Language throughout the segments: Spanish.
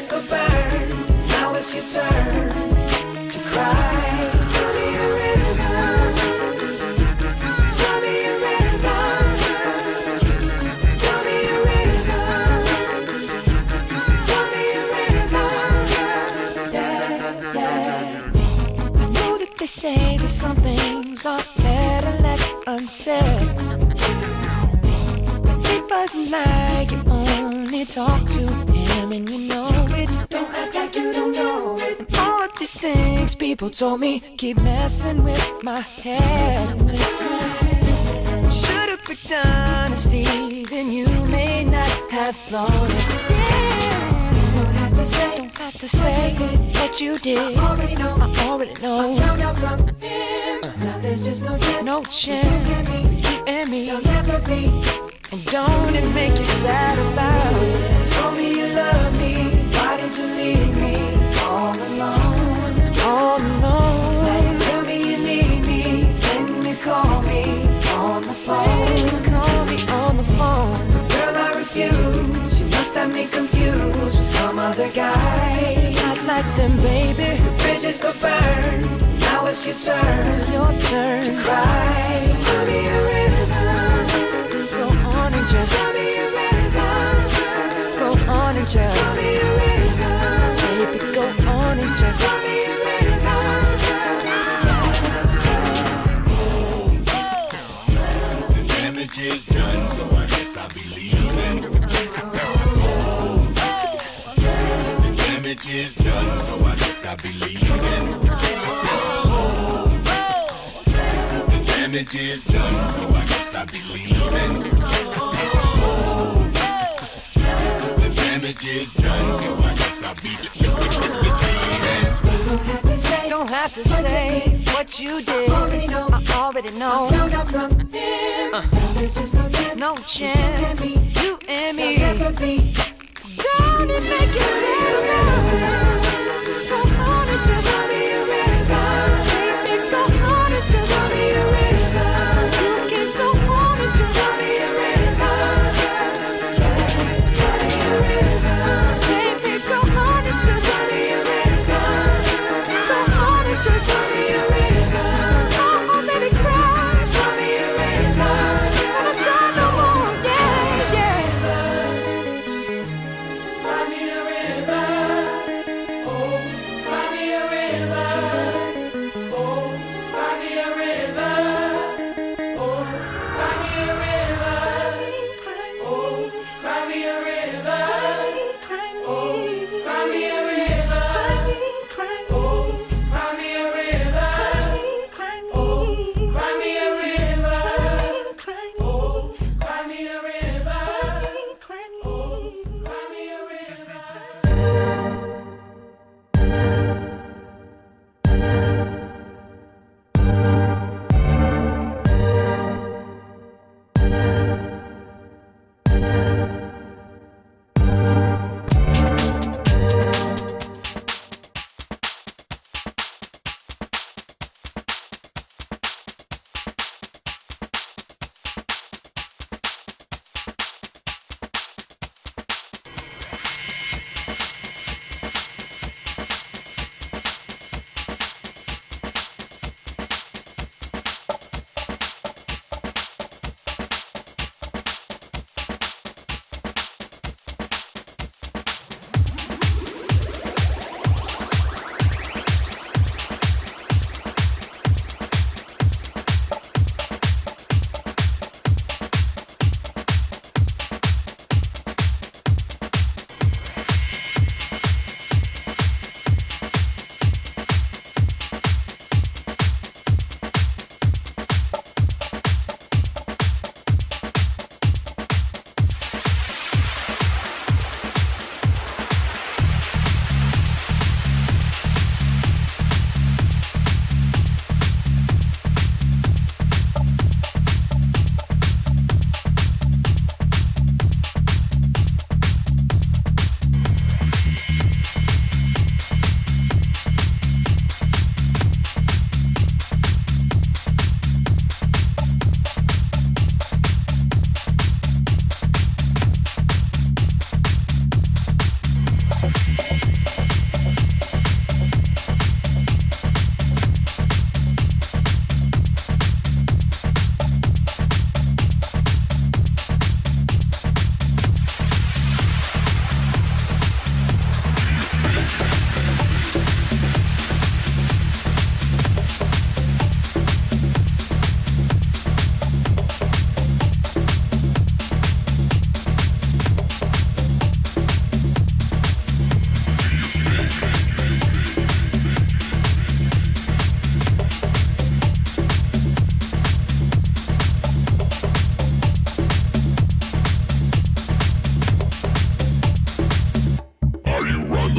go burn. Now it's your turn to cry. Tell me a rhythm. Tell me a rhythm. Tell me a rhythm. Tell me a rhythm. Yeah, yeah. I know that they say that some things are better left unsaid. It wasn't like you only talk to him and you know it. Don't act like you don't know it. And all of these things people told me keep messing with my head. Should've picked honesty, then you may not have thought it. Yeah. Don't have to say what you did. I already know. I already know. I found out from him. Now there's just no chance. No chance. You and me. You'll never be. And don't it make you sad about it? Told me you love me. Why did you leave me all alone? All alone. Now you tell me you need me. Then you call me on the phone. Call me on the phone. Girl, I refuse. You must have me confused with some other guy. Not like them, baby. The bridges go burn. Now it's your turn. It's your turn to cry. So tell me a rhythm. And just tell me a rhythm. Go on and just tell me a rhythm. Baby, go on and just tell me a rhythm. The damage is done, so I guess I'll be leaving. The damage is done, so I guess I'll be leaving. The damage is done, so I guess I'll be leaving. The damage is done, so I guess I'll be leaving. Don't have to say what you did. I already know. There's just no chance. You and me. Don't it make you sad about it? Go on and just tell me a rhythm. Baby, go on and just tell me a rhythm. You can go on and just tell me a rhythm. Tell me a rhythm. Baby, go on and just tell me a rhythm. Go on and just tell me a rhythm. I'll baby cry. Tell me a rhythm. Gonna cry no more. Yeah, yeah. Tell me a rhythm.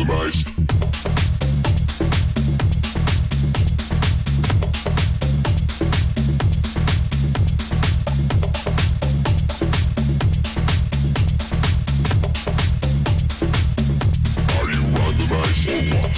randomized. Are you randomized or what?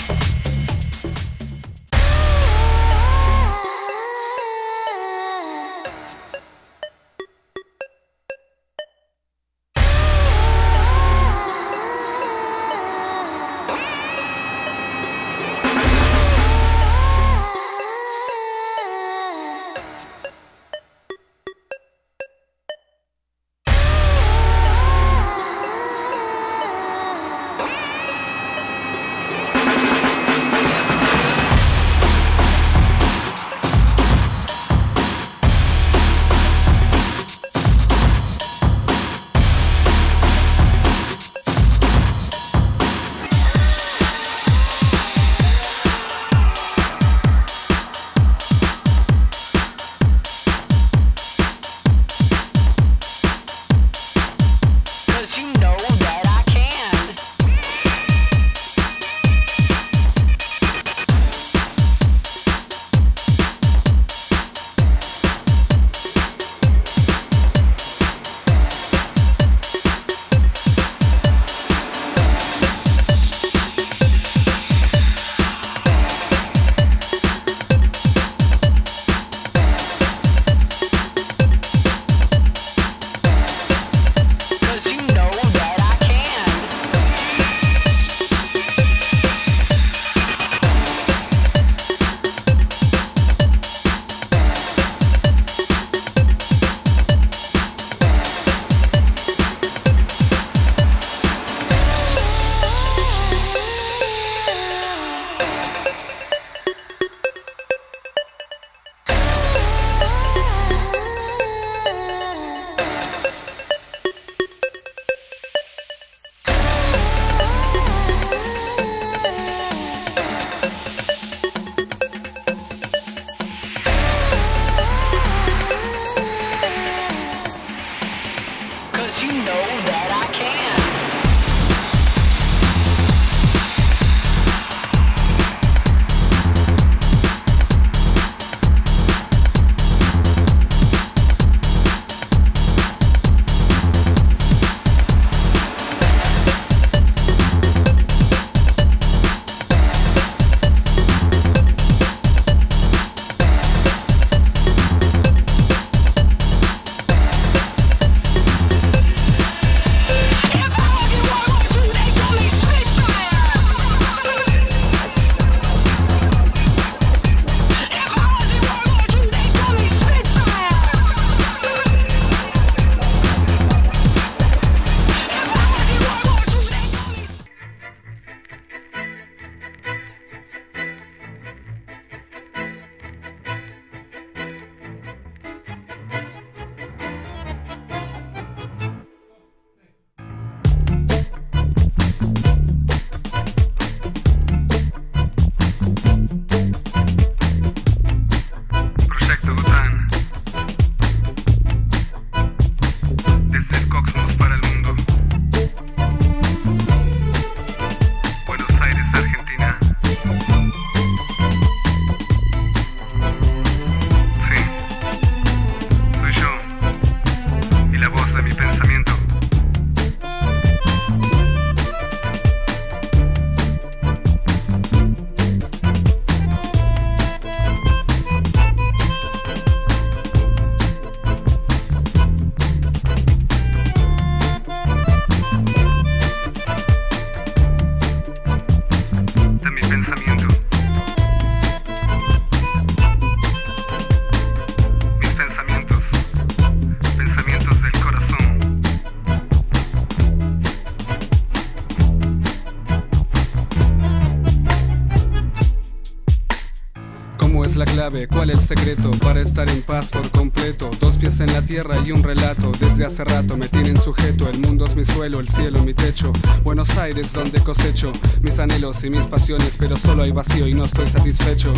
es la clave? ¿Cuál el secreto para estar en paz por completo? Dos pies en la tierra y un relato. Desde hace rato me tienen sujeto. El mundo es mi suelo, el cielo mi techo. Buenos Aires donde cosecho mis anhelos y mis pasiones, pero solo hay vacío y no estoy satisfecho.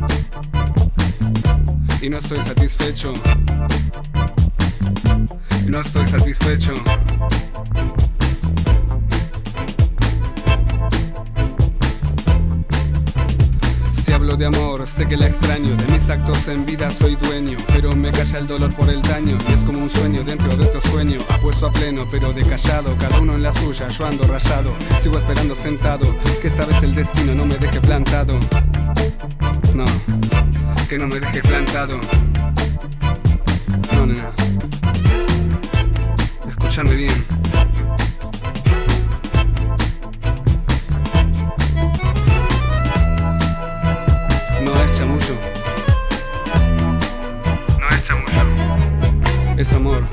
Y no estoy satisfecho. No estoy satisfecho. muero de amor, sé que la extraño. De mis actos en vida soy dueño, pero me calla el dolor por el daño. Y es como un sueño dentro de otro sueño, apuesto a pleno pero de callado. Cada uno en la suya, yo ando rayado. Sigo esperando sentado, que esta vez el destino no me deje plantado. No, que no me deje plantado. No, nena, escúchame bien. No es chamullo. No es chamullo. Es amor.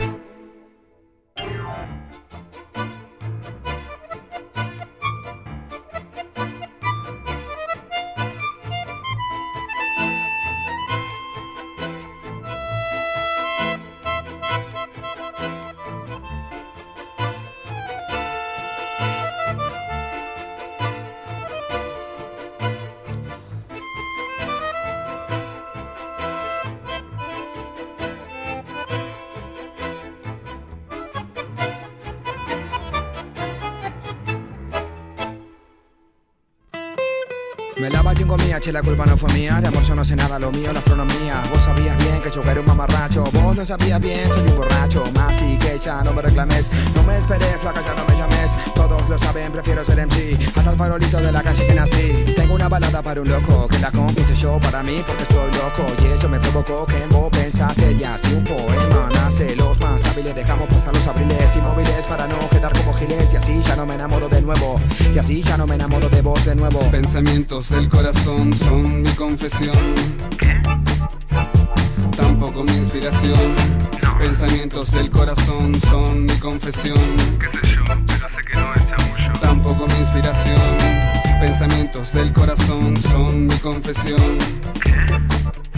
Me lava yo comía, che, la culpa no fue mía. De amor yo no sé nada, lo mío la astronomía. Vos sabías bien que yo era un mamarracho. Vos lo sabías bien, soy un borracho. Más y que ya no me reclames. No me esperé, flaca, ya no me llames. Todos lo saben, prefiero ser MC. Hasta el farolito de la calle que nací. Tengo una balada para un loco, que la compuse yo para mí porque estoy loco. Y eso me provocó que en vos pensase. Y así un poema nace. Los más hábiles dejamos pasar los abriles inmóviles para no quedar como giles. Y así ya no me enamoro de nuevo. Y así ya no me enamoro de vos de nuevo. Pensamientos del corazón son mi confesión. Tampoco mi inspiración. Pensamientos del corazón son mi confesión. Qué sé yo, pero sé que no es chamullo. Tampoco mi inspiración. Pensamientos del corazón son mi confesión.